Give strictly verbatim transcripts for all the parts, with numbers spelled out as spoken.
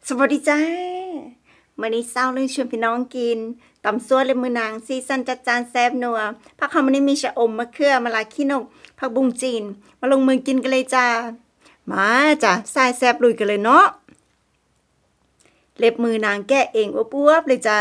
สวัสดีจ้ามื่อนี้เศร้าเลยชวนพี่น้องกินตำซั่วเลยมือนางซีซันจัดจานแซ่บนัวผักหอมมันนี้มีชะอมมะเขือมะลาขี้นกผักบุ้งจีนมาลงมือกินกันเลยจ้ามาจ้ะสายแซ่บลุยกันเลยเนาะเล็บมือนางแกะเองอ้วบๆเลยจ้า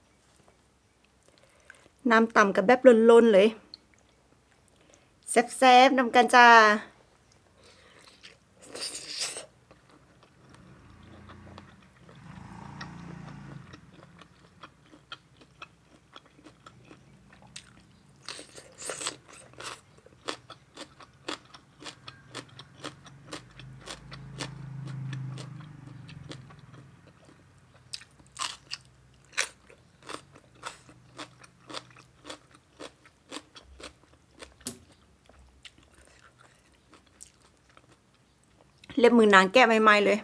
น้ำต่ำกับแบบล้นๆเลยแซ่บๆนำกันจ้าเล็บมือนางแกะใหม่ๆเลย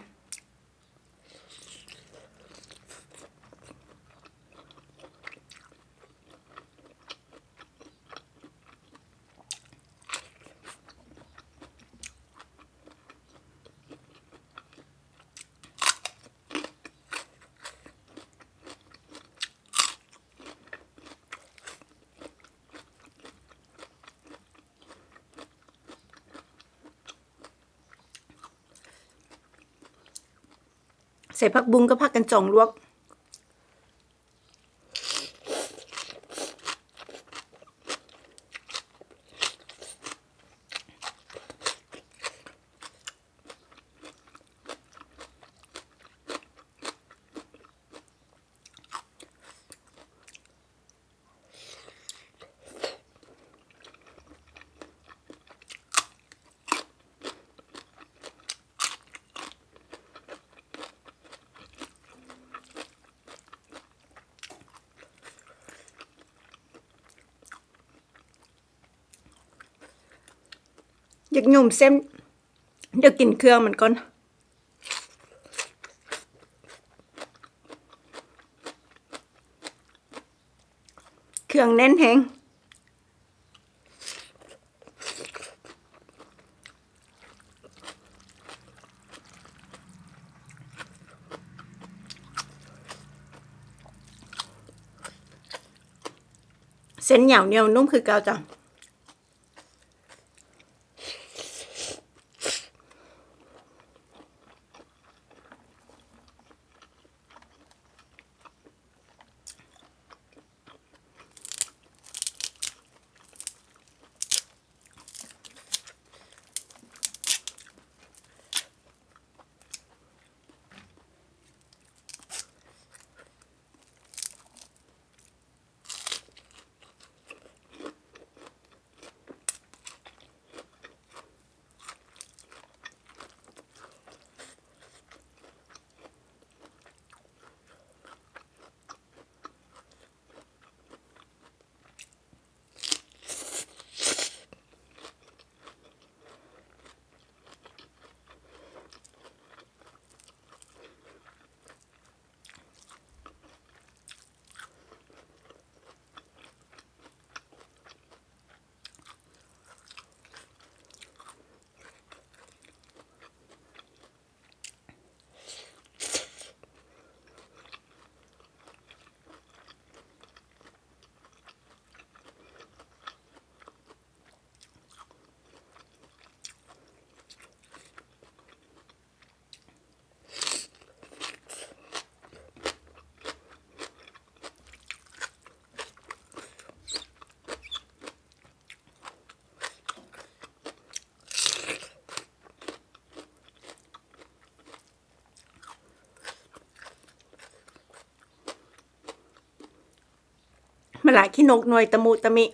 ใส่ผักบุ้งก็ผักกันจ่องลวกอยากหยุ่มเส้นเดี๋ยวกินเครื่องมันก่อนเครื่องแน่นแฮงเส้นเหนียวเหนียวนุ่มคือเกาจ้ะมาหลายขี้นกหน่วยตะมุตะมิ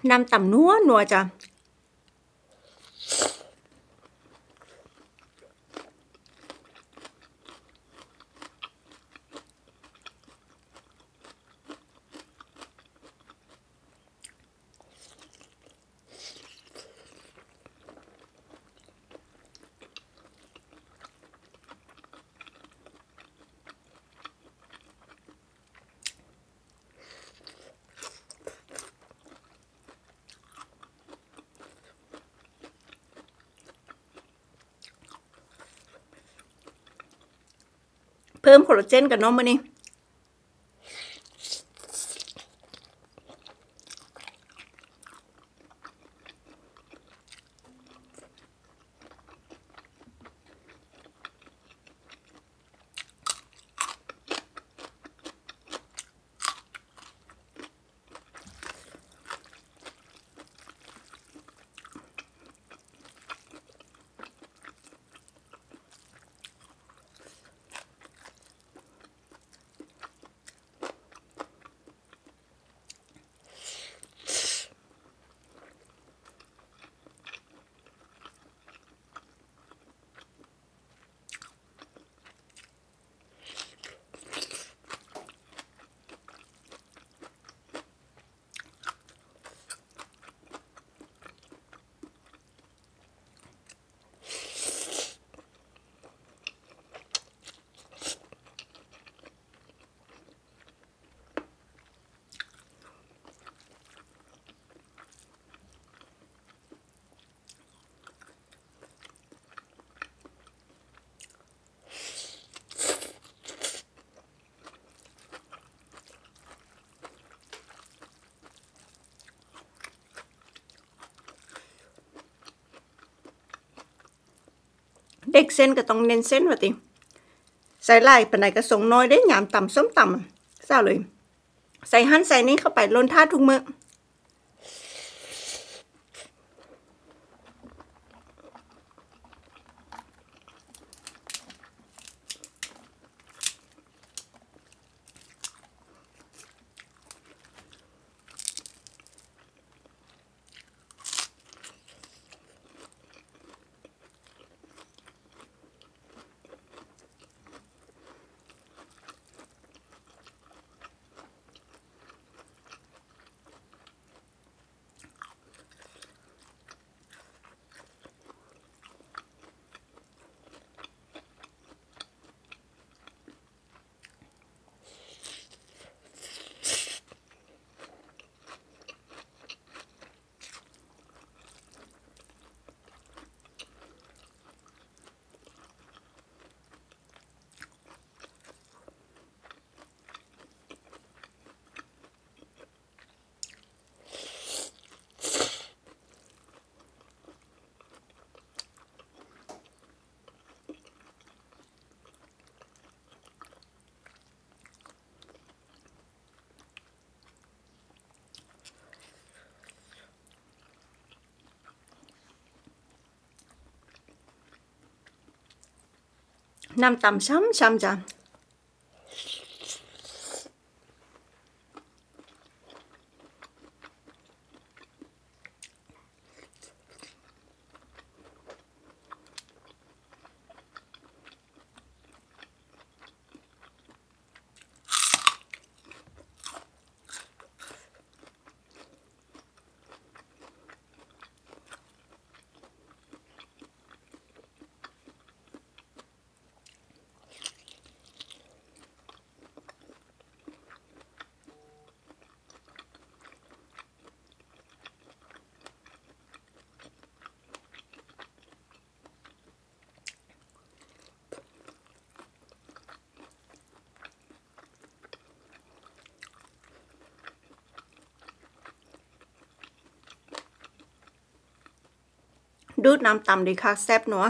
น้ำต่ำนัวนัวจ้ะเพิ่มคอลลาเจนกับน้องมานี่เด็กเส้นก็ต้องเน้นเส้นว่าติใส่ลายปานใดก็ส่งน้อยได้ยามต่ำส้มต่ำเศร้าเลยใส่หั่นใส่นี้เข้าไปล้นท่าทุกมื้อน้ำต่ำช้ำช้ำจ้ะดูดน้ำต่ำดีค่ะแซ่บหนัว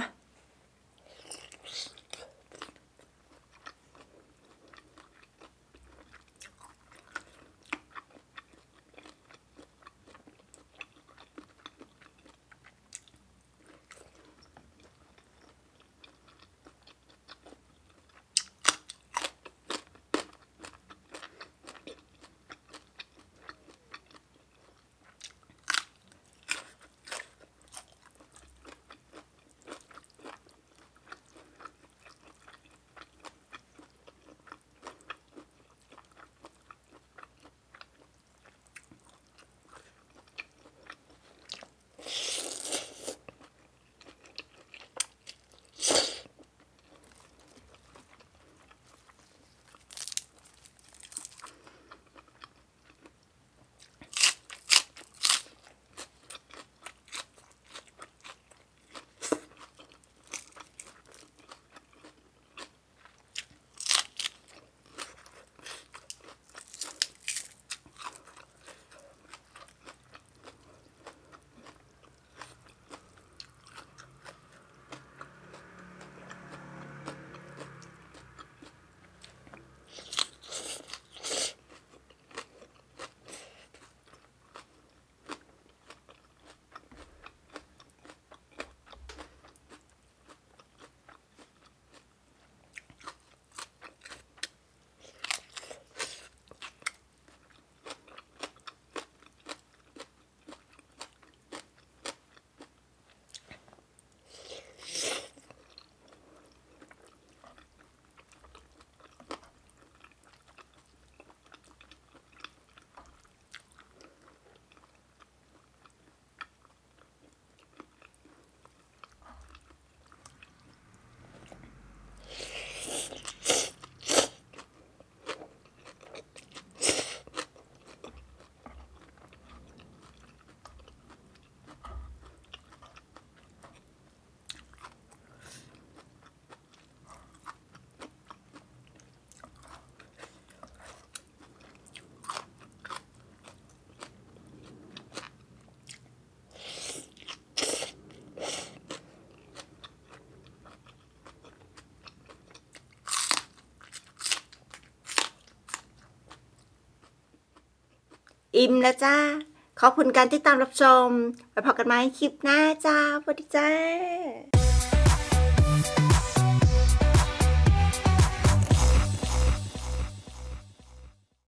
อิ่มแล้วจ้าขอบคุณการติดตามรับชมไปพบกันใหม่คลิปหน้าจ้าสวัสดีจ้า